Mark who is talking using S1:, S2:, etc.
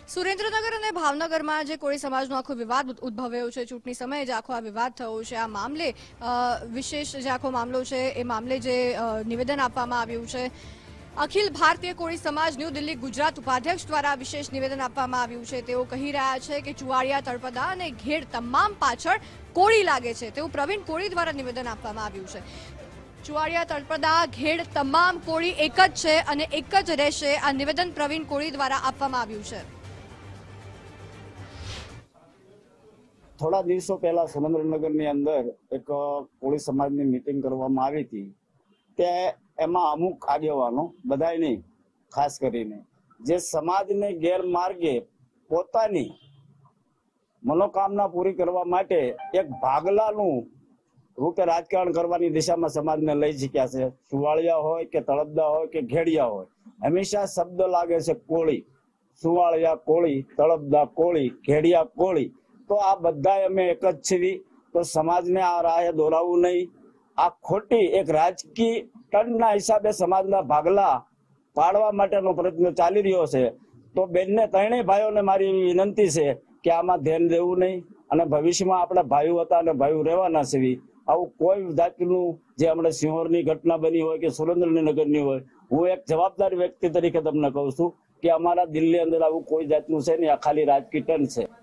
S1: સુરેન્દ્રનગર અને ભાવનગરમાં જે કોળી સમાજનો આખો વિવાદ ઉદ્ભવ્યો છે, ચૂંટણી સમયે જે આખો આ વિવાદ થયો છે, આ મામલે વિશેષ જે આખો મામલો છે એ મામલે જે નિવેદન આપવામાં આવ્યું છે, અખિલ ભારતીય કોળી સમાજ ન્યૂ દિલ્હી ગુજરાત ઉપાધ્યક્ષ દ્વારા વિશેષ નિવેદન આપવામાં આવ્યું છે। તેઓ કહી રહ્યા છે કે ચુવાડિયા, તળપદા અને ઘેડ તમામ પાછળ કોળી લાગે છે તેવું પ્રવીણ કોળી દ્વારા નિવેદન આપવામાં આવ્યું છે। ચુવાડિયા, તળપદા, ઘેડ તમામ કોળી એક જ છે અને એક જ રહેશે, આ નિવેદન પ્રવીણ કોળી દ્વારા આપવામાં આવ્યું છે।
S2: થોડા દિવસો પહેલા સુરેન્દ્રનગરની અંદર એક કોળી સમાજની મીટિંગ કરવામાં આવી હતી। ત્યાં એમાં અમુક આગેવાનો, બધાય નહીં, ખાસ કરીને જે સમાજને ગેરમાર્ગે પોતાની મનોકામના પૂરી કરવા માટે એક ભાગલાનું રૂપે રાજકારણ કરવાની દિશામાં સમાજને લઈ શક્યા છે। સુવાળિયા હોય કે તળપદા હોય કે ઘેડિયા હોય, હંમેશા શબ્દ લાગે છે કોળી। સુવાળિયા કોળી, તળપદા કોળી, ઘેડિયા કોળી, તો આ બધા અમે એક જ છીએ। તો સમાજને આ રાહે દોરાવવું નહીં। આ ખોટી એક રાજકીય ટનના હિસાબે સમાજના ભાગલા પાડવા માટેનો પ્રયત્ન ચાલી રહ્યો છે। તો બેનને, ત્રણેય ભાઈઓને મારી વિનંતી છે કે આમાં ધ્યાન દેવું નહીં અને ભવિષ્યમાં આપણા ભાઈઓ હતા અને ભાઈઓ રહેવાના છે। આવું કોઈ જાતનું જે હમણાં સિંહોરની ઘટના બની હોય કે સુરેન્દ્રનગરની હોય, હું એક જવાબદાર વ્યક્તિ તરીકે તમને કહું છું કે અમારા દિલ્હી અંદર આવું કોઈ જાતનું છે નહીં, આ ખાલી રાજકીય ટન છે।